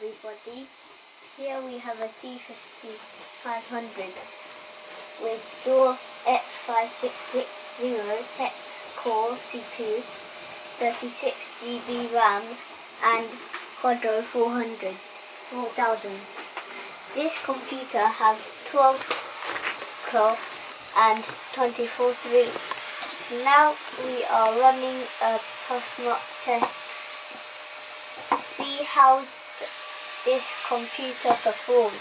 everybody. Here we have a T5500 with Dual X5660 hex core CPU, 36GB RAM and Quadro 4000. This computer has 12 core and 24 threads. Now we are running a post-mock test. See how this computer performs.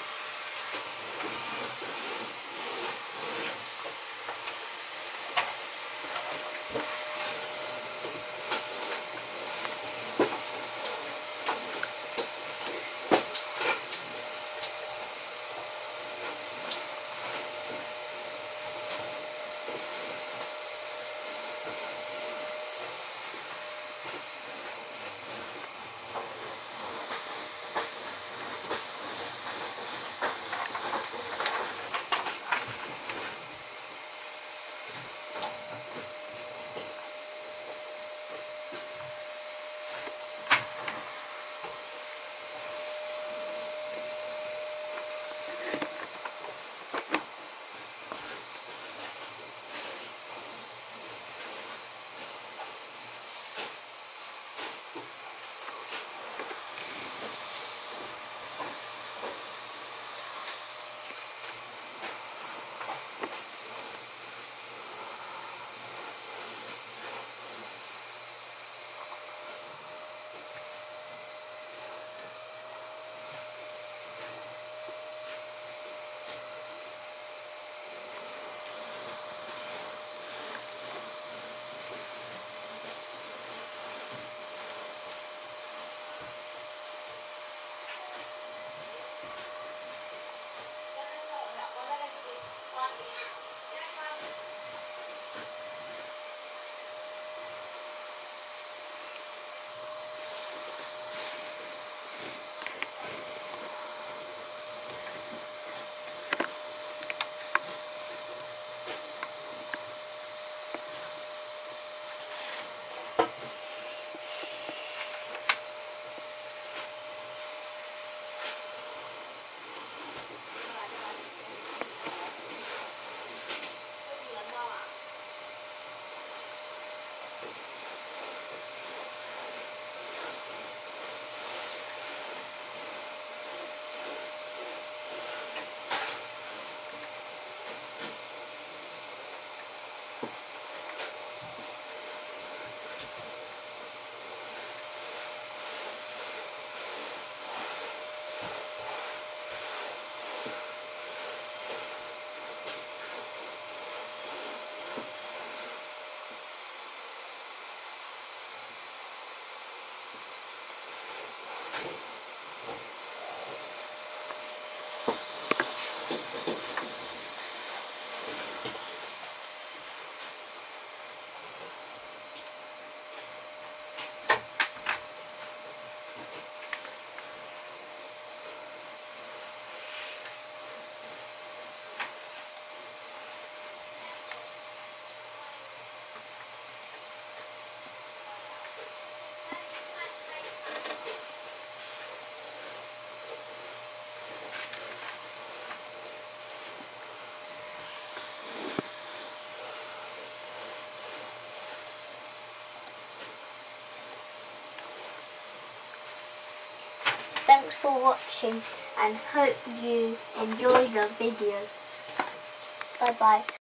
Thanks for watching and hope you enjoy the video. Bye bye.